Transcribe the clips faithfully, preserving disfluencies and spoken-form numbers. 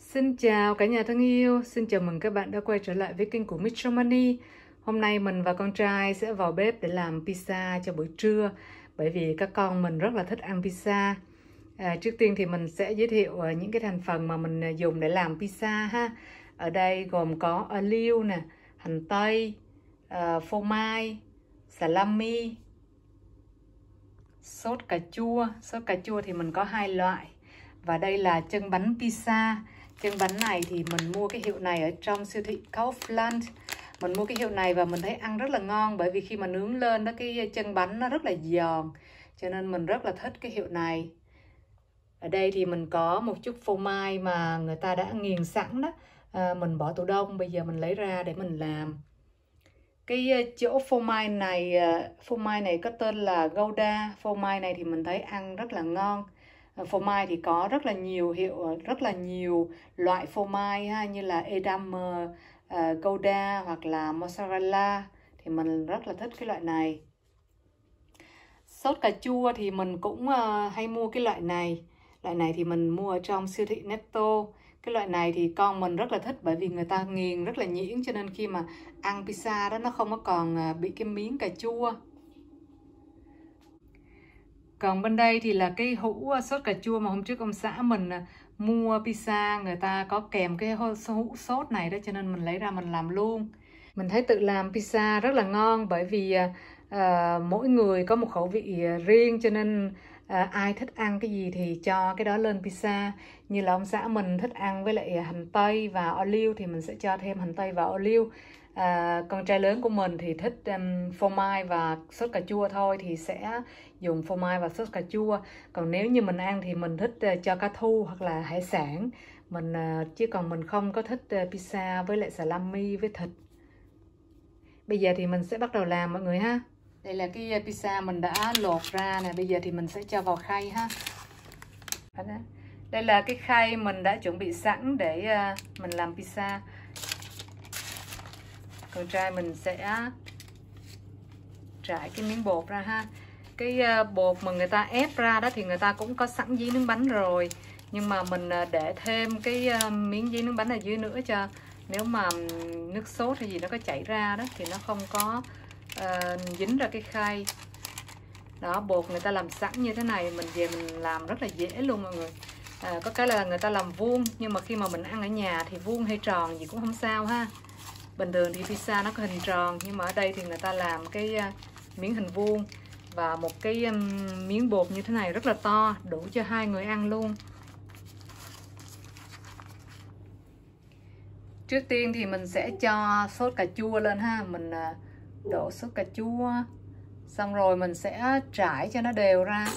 Xin chào cả nhà thân yêu, xin chào mừng các bạn đã quay trở lại với kênh của Miss Romani. Hôm nay mình và con trai sẽ vào bếp để làm pizza cho buổi trưa, bởi vì các con mình rất là thích ăn pizza. À, trước tiên thì mình sẽ giới thiệu những cái thành phần mà mình dùng để làm pizza ha. Ở đây gồm có ô liu nè, hành tây, uh, phô mai, salami, sốt cà chua. Sốt cà chua thì mình có hai loại. Và đây là chân bánh pizza. Chân bánh này thì mình mua cái hiệu này ở trong siêu thị Kaufland. Mình mua cái hiệu này và mình thấy ăn rất là ngon, bởi vì khi mà nướng lên đó, cái chân bánh nó rất là giòn, cho nên mình rất là thích cái hiệu này. Ở đây thì mình có một chút phô mai mà người ta đã nghiền sẵn đó, à, mình bỏ tủ đông, bây giờ mình lấy ra để mình làm. Cái chỗ phô mai này, phô mai này có tên là Gouda. Phô mai này thì mình thấy ăn rất là ngon. Phô mai thì có rất là nhiều hiệu, rất là nhiều loại phô mai ha, như là Edam, uh, Gouda hoặc là mozzarella, thì mình rất là thích cái loại này. Sốt cà chua thì mình cũng uh, hay mua cái loại này. Loại này thì mình mua ở trong siêu thị Netto. Cái loại này thì con mình rất là thích, bởi vì người ta nghiền rất là nhuyễn, cho nên khi mà ăn pizza đó nó không có còn uh, bị cái miếng cà chua. Còn bên đây thì là cái hũ sốt cà chua mà hôm trước ông xã mình mua pizza, người ta có kèm cái hũ sốt này đó, cho nên mình lấy ra mình làm luôn. Mình thấy tự làm pizza rất là ngon, bởi vì uh, mỗi người có một khẩu vị riêng, cho nên uh, ai thích ăn cái gì thì cho cái đó lên pizza. Như là ông xã mình thích ăn với lại hành tây và ô liu thì mình sẽ cho thêm hành tây và ô liu. À, con trai lớn của mình thì thích um, phô mai và sốt cà chua thôi, thì sẽ dùng phô mai và sốt cà chua. Còn nếu như mình ăn thì mình thích uh, cho cá thu hoặc là hải sản mình, uh, chứ còn mình không có thích uh, pizza với lại salami với thịt. Bây giờ thì mình sẽ bắt đầu làm mọi người ha. Đây là cái pizza mình đã lột ra nè, bây giờ thì mình sẽ cho vào khay ha. Đây là cái khay mình đã chuẩn bị sẵn để uh, mình làm pizza. Con trai mình sẽ trải cái miếng bột ra ha. Cái bột mà người ta ép ra đó thì người ta cũng có sẵn giấy nướng bánh rồi, nhưng mà mình để thêm cái miếng giấy nướng bánh ở dưới nữa, cho nếu mà nước sốt hay gì nó có chảy ra đó thì nó không có uh, dính ra cái khay đó. Bột người ta làm sẵn như thế này, mình về mình làm rất là dễ luôn mọi người. À, có cái là người ta làm vuông, nhưng mà khi mà mình ăn ở nhà thì vuông hay tròn gì cũng không sao ha. Bình thường thì pizza nó có hình tròn, nhưng mà ở đây thì người ta làm cái uh, miếng hình vuông, và một cái um, miếng bột như thế này rất là to, đủ cho hai người ăn luôn. Trước tiên thì mình sẽ cho sốt cà chua lên ha. Mình uh, đổ sốt cà chua, xong rồi mình sẽ trải cho nó đều ra.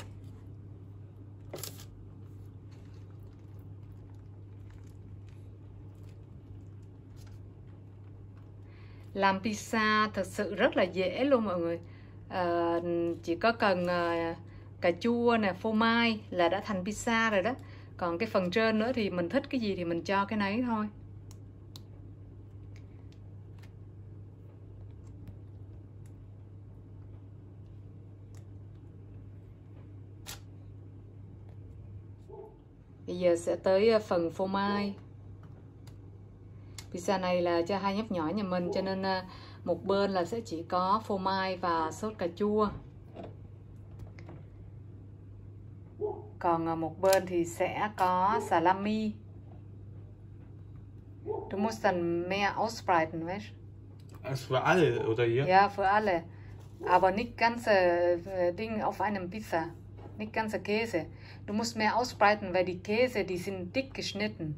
Làm pizza thật sự rất là dễ luôn mọi người. À, chỉ có cần uh, cà chua nè, phô mai là đã thành pizza rồi đó. Còn cái phần trên nữa thì mình thích cái gì thì mình cho cái nấy thôi. Bây giờ sẽ tới phần phô mai. Pizza này là cho hai nhóc nhỏ nhà mình, cho nên một bên là sẽ chỉ có phô mai và sốt cà chua, còn một bên thì sẽ có salami. Du musst dann mehr ausbreiten, weißt du? Für alle oder hier? Ja, für alle. Aber nicht ganze Ding auf einem Pizza. Nicht ganze Käse. Du musst mehr ausbreiten, weil die Käse, die sind dick geschnitten.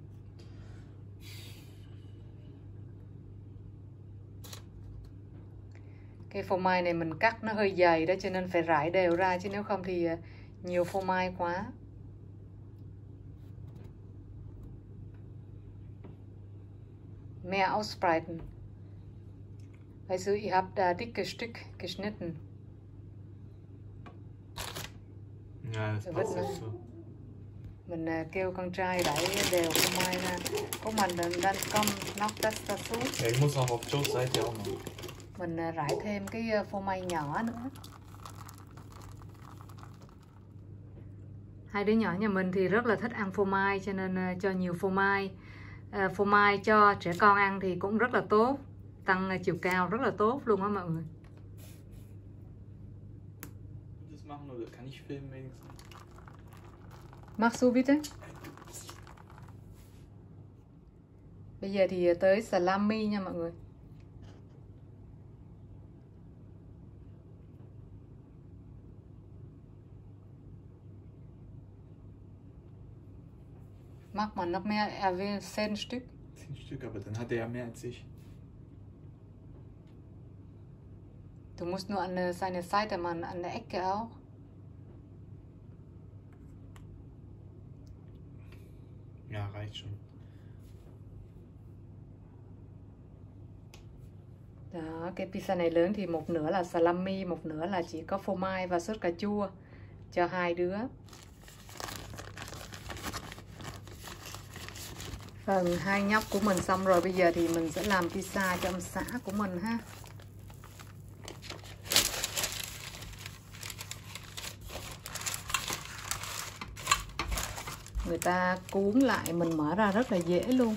Cái phô mai này mình cắt nó hơi dày đó, cho nên phải rải đều ra, chứ nếu không thì nhiều phô mai quá. Mehr ausbreiten. Weißt du, ihr habt da dicke Stück geschnitten. Ja, das passt nicht so. Mình kêu con trai đẩy đều phô mai ra. Guck mal, dann kommt noch das dazu. Ja, ich muss auch auf Joe's Seite auch machen. Mình rải thêm cái phô mai nhỏ nữa. Hai đứa nhỏ nhà mình thì rất là thích ăn phô mai, cho nên cho nhiều phô mai. à, phô mai cho trẻ con ăn thì cũng rất là tốt, tăng chiều cao rất là tốt luôn á mọi người. Mach du bitte. Bây giờ thì tới salami nha mọi người. Macht man noch mehr? Er will zehn Stück. zehn Stück, aber dann hat er ja mehr als ich. Du musst nur an seine Seite machen, an der Ecke auch. Ja, reicht schon. Đó, cái pizza này lớn thì một nửa là salami, một nửa là chỉ có phô mai và sốt cà chua cho hai đứa. Phần hai nhóc của mình xong rồi, bây giờ thì mình sẽ làm pizza cho ông xã của mình ha. Người ta cuốn lại mình mở ra rất là dễ luôn.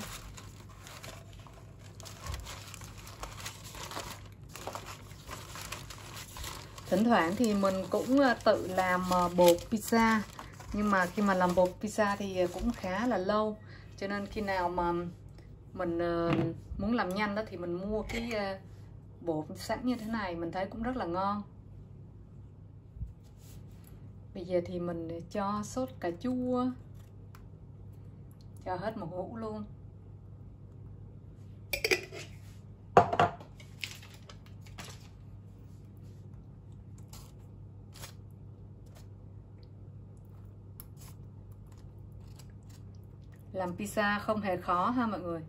Thỉnh thoảng thì mình cũng tự làm bột pizza, nhưng mà khi mà làm bột pizza thì cũng khá là lâu, cho nên khi nào mà mình muốn làm nhanh đó thì mình mua cái bột sẵn như thế này, mình thấy cũng rất là ngon. Bây giờ thì mình cho sốt cà chua, cho hết một hũ luôn. Làm pizza không hề khó ha mọi người.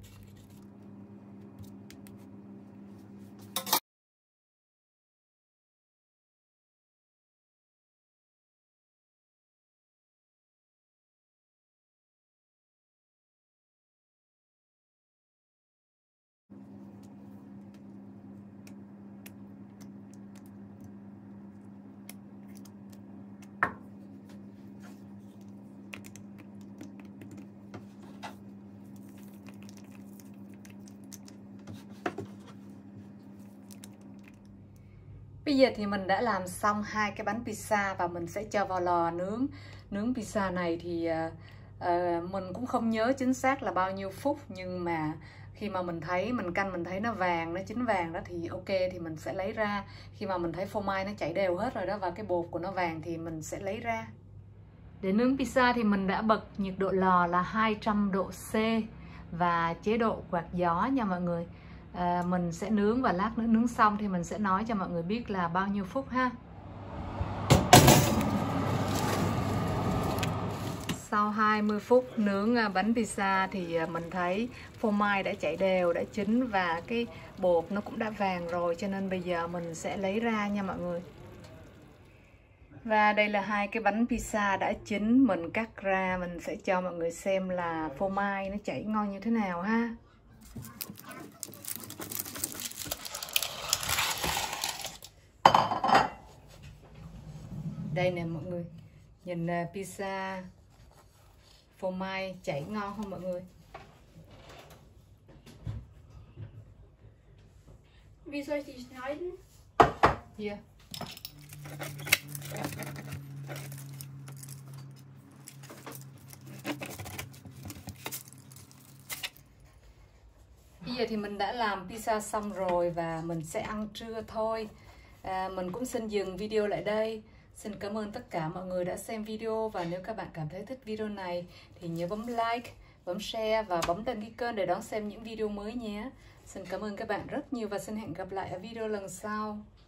Bây giờ thì mình đã làm xong hai cái bánh pizza và mình sẽ cho vào lò nướng. Nướng pizza này thì uh, uh, mình cũng không nhớ chính xác là bao nhiêu phút, nhưng mà khi mà mình thấy, mình canh mình thấy nó vàng, nó chín vàng đó thì ok, thì mình sẽ lấy ra. Khi mà mình thấy phô mai nó chảy đều hết rồi đó và cái bột của nó vàng thì mình sẽ lấy ra. Để nướng pizza thì mình đã bật nhiệt độ lò là hai trăm độ C và chế độ quạt gió nha mọi người. À, mình sẽ nướng và lát nữa nướng xong thì mình sẽ nói cho mọi người biết là bao nhiêu phút ha. Sau hai mươi phút nướng bánh pizza thì mình thấy phô mai đã chảy đều, đã chín và cái bột nó cũng đã vàng rồi, cho nên bây giờ mình sẽ lấy ra nha mọi người. Và đây là hai cái bánh pizza đã chín, mình cắt ra, mình sẽ cho mọi người xem là phô mai nó chảy ngon như thế nào ha. Đây nè mọi người, nhìn pizza phô mai chảy ngon không mọi người? Wie soll ich die schneiden? Hier. Bây giờ thì mình đã làm pizza xong rồi và mình sẽ ăn trưa thôi. À, mình cũng xin dừng video lại đây. Xin cảm ơn tất cả mọi người đã xem video, và nếu các bạn cảm thấy thích video này thì nhớ bấm like, bấm share và bấm đăng ký kênh để đón xem những video mới nhé. Xin cảm ơn các bạn rất nhiều và xin hẹn gặp lại ở video lần sau.